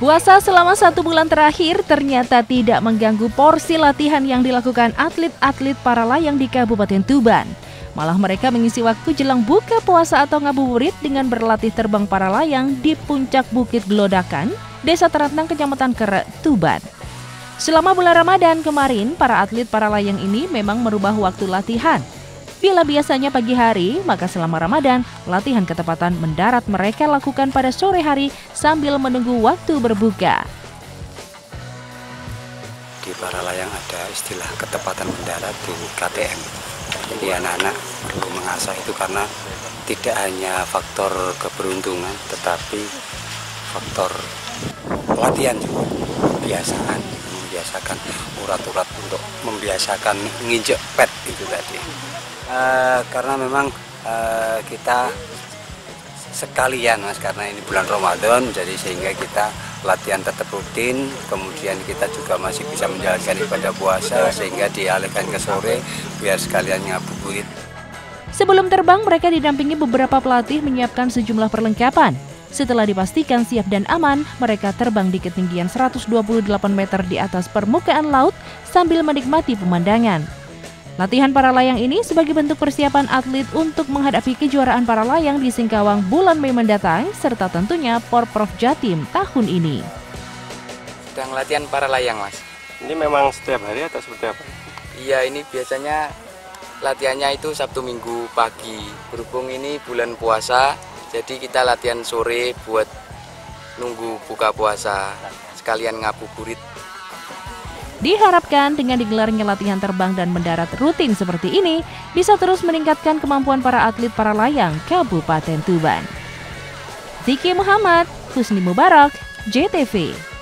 Puasa selama 1 bulan terakhir ternyata tidak mengganggu porsi latihan yang dilakukan atlet-atlet para layang di Kabupaten Tuban. Malah mereka mengisi waktu jelang buka puasa atau ngabuburit dengan berlatih terbang para layang di puncak Bukit Gelodakan, Desa Teratnang, Kecamatan Kere, Tuban. Selama bulan Ramadan kemarin, para atlet para layang ini memang merubah waktu latihan. Bila biasanya pagi hari, maka selama Ramadan, latihan ketepatan mendarat mereka lakukan pada sore hari sambil menunggu waktu berbuka. Di para layang ada istilah ketepatan mendarat di KTM. Jadi anak-anak perlu mengasah itu karena tidak hanya faktor keberuntungan, tetapi faktor latihan juga, membiasakan urat-urat untuk membiasakan nginjek pet itu tadi. Karena memang kita sekalian Mas, karena ini bulan Ramadan, jadi sehingga kita latihan tetap rutin, kemudian kita juga masih bisa menjalankan ibadah puasa sehingga dialihkan ke sore biar sekalian ngabuburit. Sebelum terbang, mereka didampingi beberapa pelatih menyiapkan sejumlah perlengkapan. Setelah dipastikan siap dan aman, mereka terbang di ketinggian 128 meter di atas permukaan laut sambil menikmati pemandangan. Latihan para layang ini sebagai bentuk persiapan atlet untuk menghadapi kejuaraan para layang di Singkawang bulan Mei mendatang, serta tentunya Porprov Jatim tahun ini. Sedang latihan para layang, Mas. Ini memang setiap hari atau seperti apa? Iya, ini biasanya latihannya itu Sabtu Minggu pagi. Berhubung ini bulan puasa, jadi kita latihan sore buat nunggu buka puasa, sekalian ngabuburit. Diharapkan dengan digelarnya latihan terbang dan mendarat rutin seperti ini, bisa terus meningkatkan kemampuan para atlet para layang Kabupaten Tuban. Ziki Muhammad, Husni Mubarak, JTV.